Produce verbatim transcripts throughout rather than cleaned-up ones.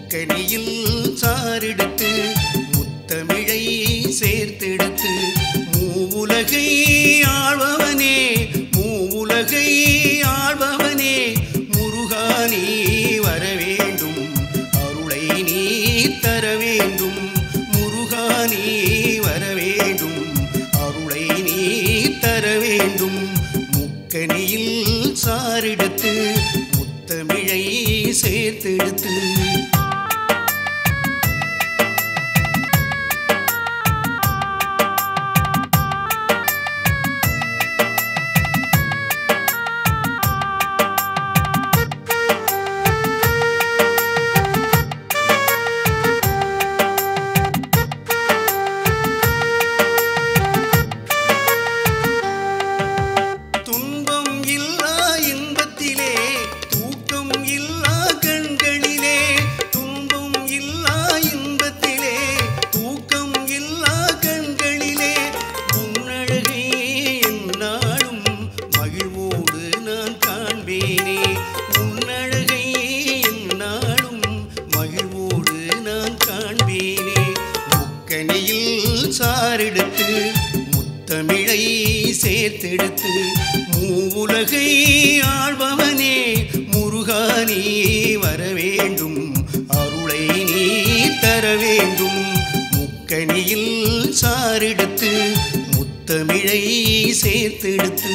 முக்கனியில் சாரெடுத்து முத்தமிழை சேர்த்தெடுத்து மூவுலகை ஆள்பவனே மூவுலகை ஆள்பவனே முருகா நீ வர வேண்டும் அருளை நீ தர வேண்டும் முருகா நீ வர வேண்டும் அருளை நீ தர வேண்டும் முக்கனியில் சாரெடுத்து முத்தமிழை சேர்த்தெடுத்து சாரெடுத்து முத்தமிழை சேர்த்தெடுத்து மூவுலகை ஆள்பவனே முருகா நீ வர வேண்டும் அருளை நீ தர வேண்டும் முக்கனியில் சாரெடுத்து முத்தமிழை சேர்த்தெடுத்து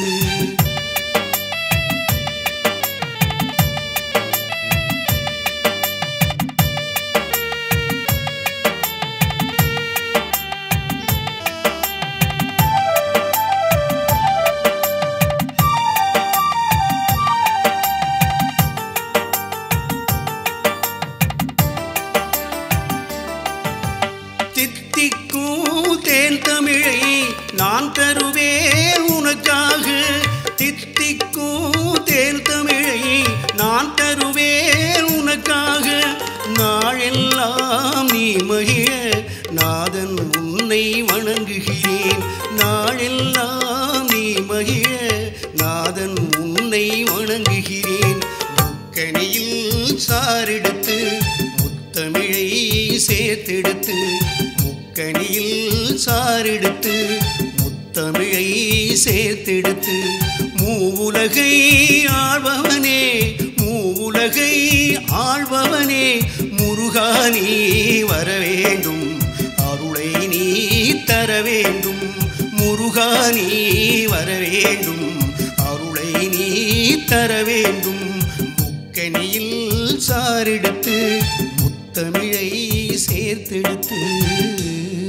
தேன் தமிழை நான் தருவேன் உனக்காக தித்திக்கும் தேன் தமிழை நான் தருவேன் உனக்காக நாளெல்லாம் நீ மகிழ நாதன் உன்னை வணங்குகிறேன் நாளெல்லாம் நீ மகிழ நாதன் உன்னை வணங்குகிறேன் முக்கனியில் சாரெடுத்து முத்தமிழை சேர்த்தெடுத்து முக்கனியில் சாரெடுத்து முத்தமிழை சேர்த்தெடுத்து மூவுலகை ஆள்பவனே மூவுலகை ஆள்பவனே முருகா நீ வர வேண்டும் அருளை நீ தர வேண்டும் முருகா நீ வர வேண்டும் அருளை நீ தர வேண்டும் முக்கனியில் சாரெடுத்து முத்தமிழை சேர்த்தெடுத்து